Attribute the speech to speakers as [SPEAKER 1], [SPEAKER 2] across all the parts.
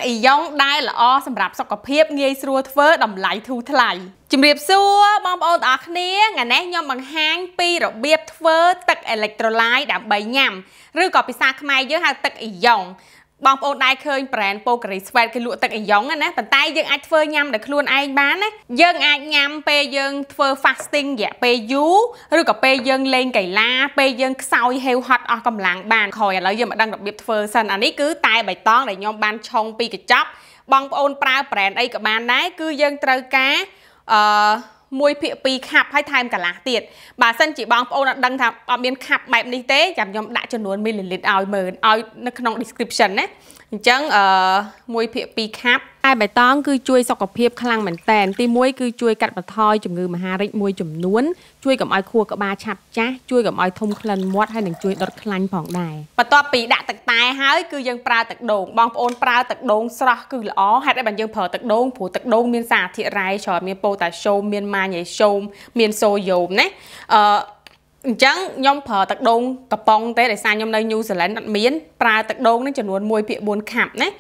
[SPEAKER 1] អ៊ីយ៉ុងដែលល្អសម្រាប់សុខភាពងាយស្រួលធ្វើតម្លៃធូរថ្លៃជំរាបសួរបងប្អូនទាំងអស់គ្នាថ្ងៃនេះខ្ញុំបង្ហាញពីរបៀបធ្វើទឹកអេឡិចត្រូឡៃដើម្បីញ៉ាំឬក៏ភាសាខ្មែរយើងហៅទឹកអ៊ីយ៉ុងបងប្អូនដែលឃើញ brand Pocari Sweat គេលក់ទឹកអ៊ីយ៉ុងណាប៉ុន្តែយើងអាចធ្វើញ៉ាំដោយខ្លួនឯងបានណាយើងអាចញ៉ាំពេលយើងធ្វើ fasting រយៈពេលយូរឬក៏ពេលយើងលេងកីឡាពេលយើងខ្សោយហេវហត់អស់កម្លាំងបានក្រោយឥឡូវយើងមកដឹងរបៀបធ្វើសិនអានេះគឺតែបៃតងដែលខ្ញុំបានឆុងពីកញ្ចប់បងប្អូនប្រើ brand អីក៏បានដែរគឺយើងត្រូវការ1/2 ខាប់ហើយថែមកន្លះទៀតបើសិនជាបងប្អូនអត់ដឹងថាអត់មានខាប់បែបនេះទេចាំខ្ញុំដាក់ចំនួនមីលីលីត្រឲ្យមើលឲ្យនៅក្នុង description ណាអញ្ចឹង1/2 ខាប់តែបៃតងគឺជួយសុខភាពខ្លាំងមែនតែនទី1គឺជួយកាត់បន្ថយជំងឺមហារីកមួយចំនួនជួយកុំឲ្យខួរក្បាលឆាប់ចាស់ជួយកុំឲ្យធំក្លិនមាត់ហើយនឹងជួយដុតខ្លាញ់ផងដែរបន្ទាប់ពីដាក់ទឹកតែហើយគឺយើងប្រើទឹកដូងបងប្អូនប្រើទឹកដូងស្រស់គឺល្អហេតុអីបានយើងប្រើទឹកដូងព្រោះទឹកដូងមានសារធាតុរ៉ែច្រើនមានប៉ូតាស្យូមមានម៉ាញ៉េស្យូមមានសូដ្យូមណាអញ្ចឹងខ្ញុំប្រើទឹកដូងកំប៉ុងទេដោយសារខ្ញុំនៅញូហ្សេឡង់អត់មានប្រើទឹកដូងនឹងចំនួន1/4 ខាប់ណា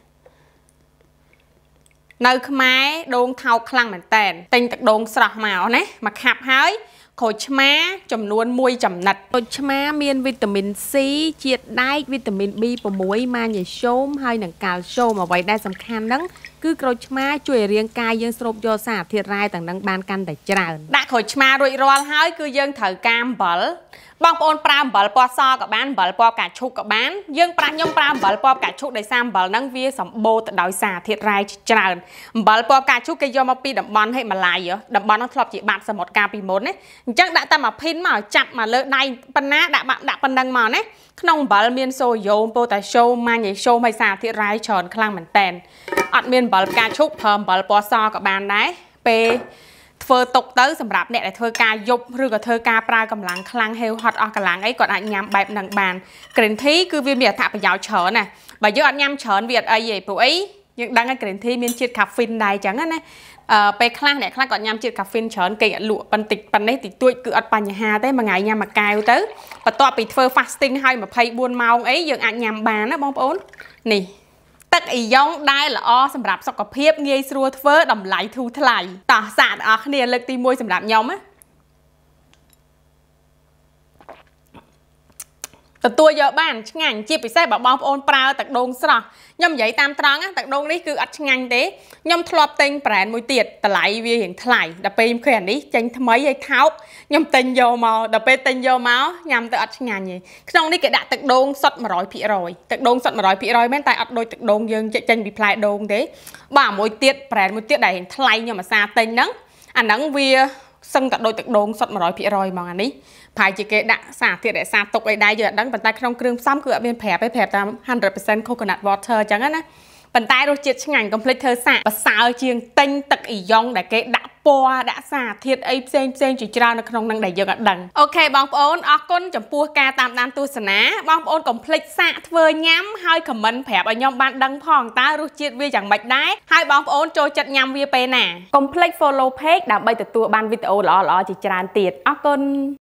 [SPEAKER 1] នៅខ្មែរដូងថោកខ្លាំងមែនតែនទិញទឹកដូងស្រស់មកណាមួយខាប់ហើយក្រូចឆ្មាចំនួន1ចំណិតក្រូចឆ្មាមានវីតាមីន C ជាតិដែកវីតាមីន B6 ម៉ាញ៉េស្យូមហើយនិងកាល់ស្យូមអ្វីដែលសំខាន់ហ្នឹងគឺក្រូចឆ្មាជួយឲ្យរាងកាយយើងស្រូបយកសារធាតុរ៉ែទាំងហ្នឹងបានកាន់តែច្រើនដាក់ក្រូចឆ្មារួចរាល់ហើយគឺយើងត្រូវការអំបិលបងប្អូនប្រើអំបិលពណ៌សក៏បានអំបិលពណ៌ផ្កាឈូកក៏បានយើងខ្ញុំប្រើអំបិលពណ៌ផ្កាឈូកដោយសារអំបិលហ្នឹងវាសម្បូរទៅដោយសារធាតុរ៉ែច្រើនអំបិលពណ៌ផ្កាឈូកគេយកមកពីតំបន់ហិមាឡាយតំបន់ហ្នឹងធ្លាប់ជាបាតសមុទ្រកាលពីមុនណាអញ្ចឹងដាក់តែមួយភីនមកចាប់មកលើដៃប៉ុណ្ណាដាក់ប៉ុណ្ណឹងមកណាក្នុងអំបិលមានសូដ្យូមប៉ូតាស្យូមម៉ាញ៉េស្យូមហើយសារធាតុរ៉ែច្រើនខ្លាំងមែនតែនអត់មានអំបិលផ្កាឈូកប្រើអំបិលពណ៌សក៏បានដែរពេលធ្វើទុកទៅសម្រាប់អ្នកដែលធ្វើការយប់ឬក៏ធ្វើការប្រើកម្លាំងខ្លាំងហេវហត់អស់កម្លាំងអីគាត់អាចញ៉ាំបែបហ្នឹងបាន Green Tea គឺវាមានអត្ថប្រយោជន៍ច្រើនណាបើយើងអត់ញ៉ាំច្រើនវាអត់អីទេព្រោះអីយើងដឹងថា Green Tea មានជាតិ caffeine ដែរអញ្ចឹងណាពេលខ្លះអ្នកខ្លះគាត់ញ៉ាំជាតិ caffeine ច្រើនគេអត់លក់ប៉ុន្តែប៉ុណ្ណេះតិចតួចគឺអត់បញ្ហាទេមួយថ្ងៃញ៉ាំមួយកែវទៅបន្ទាប់ពីធ្វើ fasting ហើយ24ម៉ោងអីយើងអាចញ៉ាំបានណាបងប្អូននេះទឹកអ៊ីយ៉ុងដែលល្អសម្រាប់សុខភាពងាយស្រួលធ្វើតម្លៃធូរថ្លៃតោះសាកទាំងអស់គ្នាលើកទី1សម្រាប់ខ្ញុំណាទទួលយកបានឆ្ងាញ់ជាពិសេសបើបងប្អូនប្រើទឹកដូងស្រស់ខ្ញុំនិយាយតាមត្រង់ទឹកដូងនេះគឺអត់ឆ្ងាញ់ទេខ្ញុំធ្លាប់ទិញ brand មួយទៀតតម្លៃវារៀងថ្លៃដល់ពេលខ្ញុំឃើញអានេះចេញថ្មីហើយថោកខ្ញុំទិញយកមកដល់ពេលទិញយកមកញ៉ាំទៅអត់ឆ្ងាញ់ទេក្នុងនេះគេដាក់ទឹកដូងសុទ្ធ 100% ទឹកដូងសុទ្ធ 100% មែនតែអត់ដូចទឹកដូងយើងចេញពីផ្លែដូងទេបាទមួយទៀត brand មួយទៀតដែលរៀងថ្លៃខ្ញុំអាសាទិញហ្នឹងអាហ្នឹងវាសឹងតែដូចទឹកដូងសុទ្ធ 100% ហ្មងអានេះប្រហែលជាគេដាក់សារធាតុរក្សាទុកអីដែរយើងអត់ដឹងប៉ុន្តែក្នុងគ្រឿងផ្សំគឺអត់មានប្រាប់ទេប្រាប់តាម 100% coconut water អញ្ចឹងណាប៉ុន្តែរសជាតិឆ្ងាញ់កុំភ្លេចធ្វើសាកប្រសើរជាងទិញទឹកអ៊ីយ៉ុងដែលគេដាក់ពណ៌ដាក់សារធាតុអីផ្សេងជាច្រើននៅក្នុងហ្នឹងដែលយើងអត់ដឹងអូខេបងប្អូនអរគុណចំពោះការតាមដានទស្សនាបងប្អូនកុំភ្លេចសាកធ្វើញ៉ាំហើយ comment ប្រាប់ឲ្យខ្ញុំបានដឹងផងតើរសជាតិវាយ៉ាងម៉េចដែរហើយបងប្អូនចូលចិត្តញ៉ាំវាពេលណាកុំភ្លេច follow page ដើម្បីទទួលបានវីដេអូល្អៗជាច្រើនទៀតអរគុណ